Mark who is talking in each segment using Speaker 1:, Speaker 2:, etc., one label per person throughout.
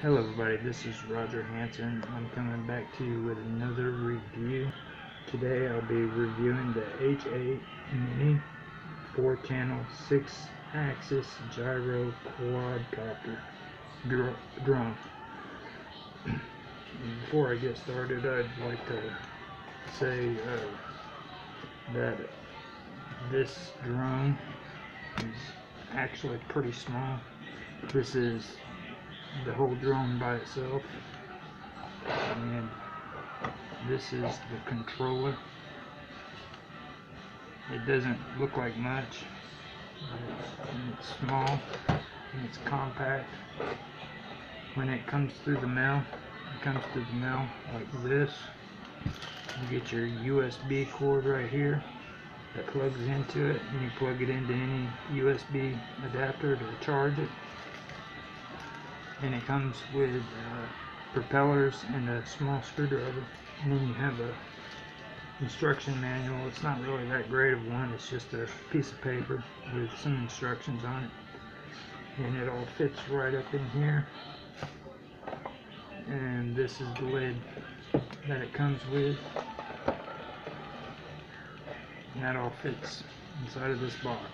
Speaker 1: Hello everybody, this is Roger Hanson. I'm coming back to you with another review. Today I'll be reviewing the H8 Mini 4-channel 6-axis gyro quadcopter drone. Before I get started, I'd like to say that this drone is actually pretty small. This is the whole drone by itself, and this is the controller. It doesn't look like much, but it's small and it's compact. When it comes through the mail, like this. You get your USB cord right here that plugs into it, and you plug it into any USB adapter to charge it. And it comes with propellers and a small screwdriver, and then you have a instruction manual. It's not really that great of one, it's just a piece of paper with some instructions on it, and it all fits right up in here. And this is the lid that it comes with, and that all fits inside of this box.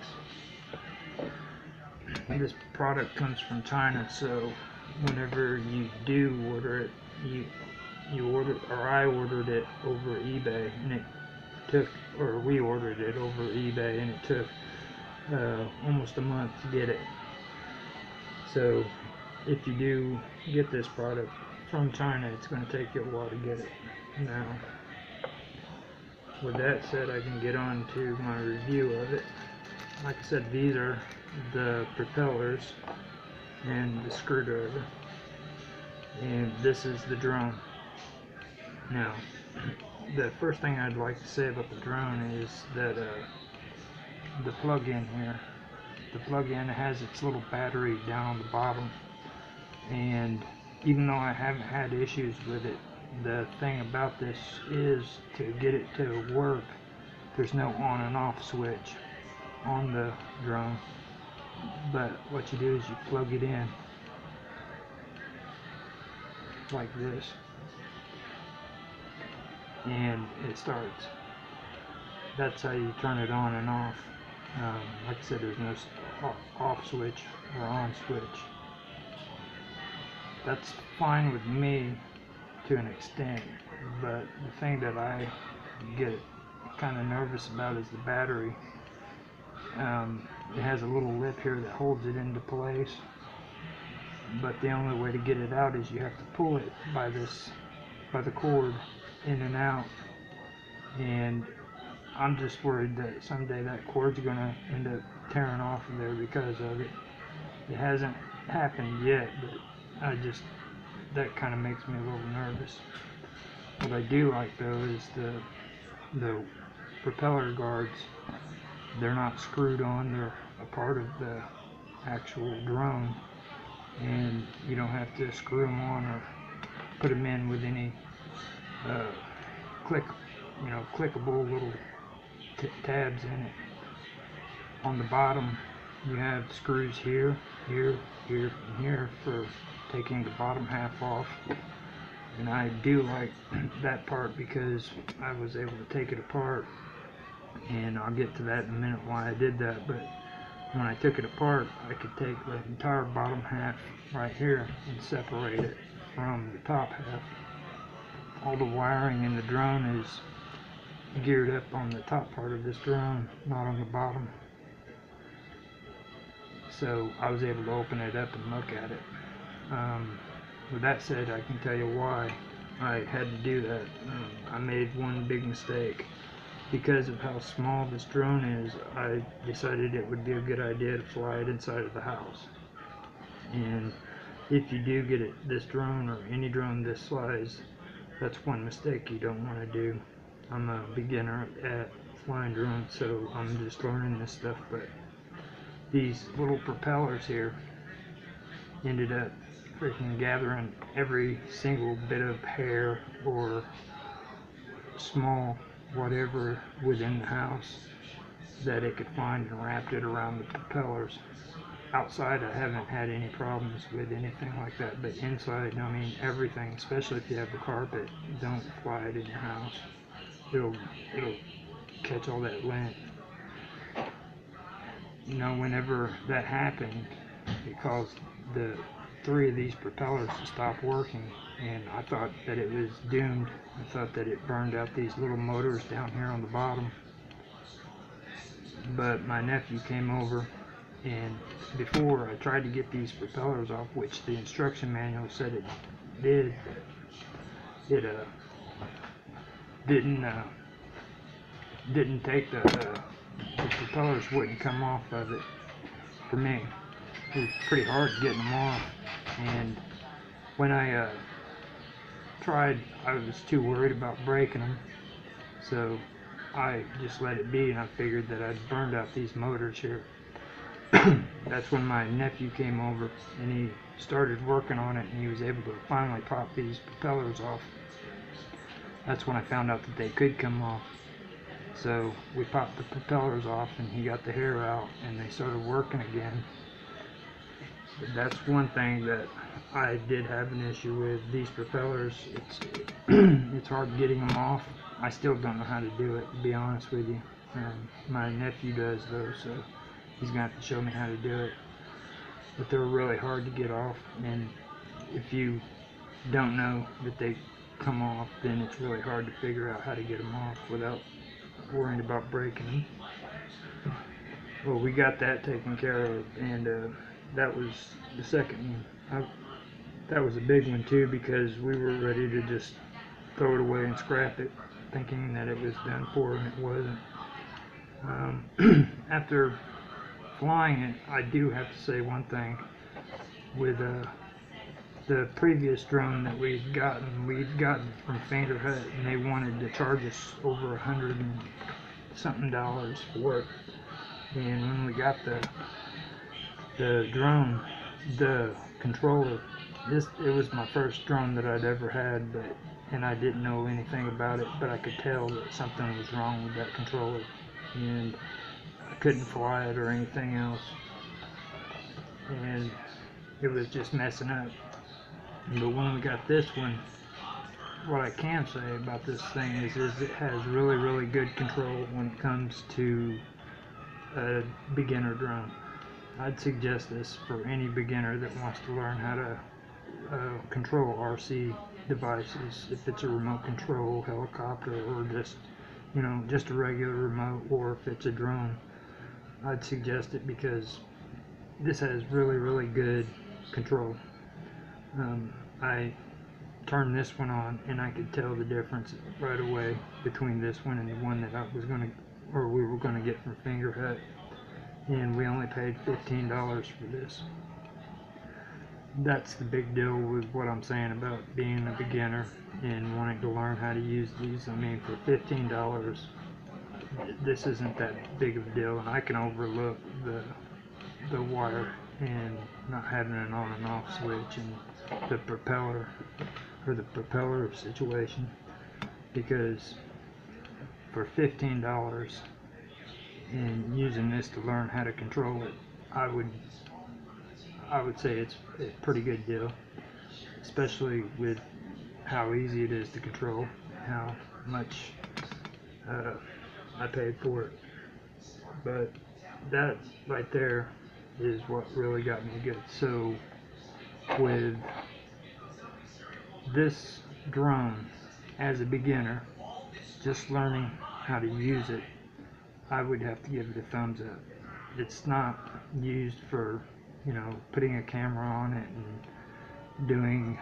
Speaker 1: This product comes from China, so whenever you do order it, I ordered it over eBay, and it took, or we ordered it over eBay, and it took almost a month to get it. So if you do get this product from China, it's going to take you a while to get it. Now, with that said, I can get on to my review of it. Like I said, these are the propellers and the screwdriver, and this is the drone. Now, the first thing I'd like to say about the drone is that the plug-in here, the plug-in has its little battery down on the bottom, and even though I haven't had issues with it, the thing about this is to get it to work, there's no on and off switch on the drone, but what you do is you plug it in like this, and it starts. That's how you turn it on and off. Like I said, there's no off switch or on switch. That's fine with me to an extent, but the thing that I get kind of nervous about is the battery. It has a little lip here that holds it into place, but the only way to get it out is you have to pull it by the cord in and out, and I'm just worried that someday that cord's gonna end up tearing off of there because of it. It hasn't happened yet, but that kind of makes me a little nervous. What I do like though is the propeller guards. They're not screwed on, they're a part of the actual drone, and you don't have to screw them on or put them in with any clickable little tabs in it. On the bottom you have screws here, here, here, and here for taking the bottom half off, and I do like that part because I was able to take it apart, and I'll get to that in a minute why I did that. But when I took it apart, I could take the entire bottom half right here and separate it from the top half. All the wiring in the drone is geared up on the top part of this drone, not on the bottom. So I was able to open it up and look at it. With that said, I can tell you why I had to do that. I made one big mistake. Because of how small this drone is, I decided it would be a good idea to fly it inside of the house. And if you do get this drone or any drone this size, that's one mistake you don't want to do. I'm a beginner at flying drones, so I'm just learning this stuff, but these little propellers here ended up freaking gathering every single bit of hair or small whatever within the house that it could find and wrapped it around the propellers. outside I haven't had any problems with anything like that, but inside, I mean, everything, especially if you have the carpet, don't fly it in your house. It'll catch all that lint. You know, whenever that happened, it caused the 3 of these propellers to stop working, and I thought that it was doomed. I thought that it burned out these little motors down here on the bottom. But my nephew came over, and before I tried to get these propellers off, which the instruction manual said it did, it didn't take the propellers wouldn't come off of it for me. It was pretty hard getting them off, and when I tried, I was too worried about breaking them, so I just let it be, and I figured that I'd burned out these motors here. That's when my nephew came over, and he started working on it, and he was able to finally pop these propellers off. That's when I found out that they could come off. So we popped the propellers off, and he got the hair out, and they started working again. But that's one thing that I did have an issue with. These propellers, it's hard getting them off. I still don't know how to do it, to be honest with you. My nephew does though, so he's gonna have to show me how to do it. But they're really hard to get off, and if you don't know that they come off, then it's really hard to figure out how to get them off without worrying about breaking them. Well, we got that taken care of, and that was the second one. That was a big one too, because we were ready to just throw it away and scrap it, thinking that it was done for, and it wasn't. After flying it, I do have to say one thing. With the previous drone that we'd gotten from Fainter Hut, and they wanted to charge us over $100 and something for it. And when we got the drone, the controller, it was my first drone that I'd ever had, and I didn't know anything about it, but I could tell that something was wrong with that controller, and I couldn't fly it or anything else, and it was just messing up. But when we got this one, what I can say about this thing is it has really, really good control when it comes to a beginner drone. I'd suggest this for any beginner that wants to learn how to control RC devices, if it's a remote control helicopter or just a regular remote, or if it's a drone. I'd suggest it because this has really, really good control. I turned this one on, and I could tell the difference right away between this one and the one that we were gonna get from Fainter Hut, and we only paid $15 for this. That's the big deal with what I'm saying about being a beginner and wanting to learn how to use these. I mean, for $15, this isn't that big of a deal, and I can overlook the wire and not having an on and off switch and the propeller situation, because for $15 and using this to learn how to control it, I would say it's a pretty good deal, especially with how easy it is to control, how much I paid for it. But that right there is what really got me good. So with this drone, as a beginner, just learning how to use it, I would have to give it a thumbs up. It's not used for, putting a camera on it and doing,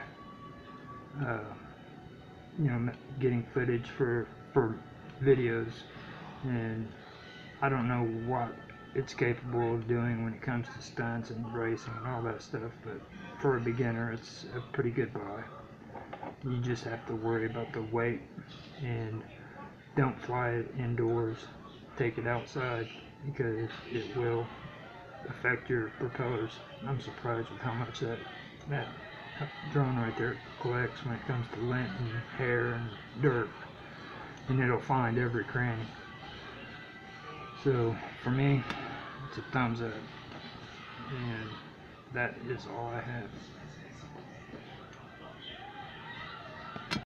Speaker 1: getting footage for videos, and I don't know what it's capable of doing when it comes to stunts and racing and all that stuff, but for a beginner, it's a pretty good buy. You just have to worry about the weight, and don't fly it indoors. Take it outside, because it will affect your propellers. I'm surprised with how much that drone right there collects when it comes to lint and hair and dirt, and it'll find every cranny. So for me, it's a thumbs up. and that is all I have.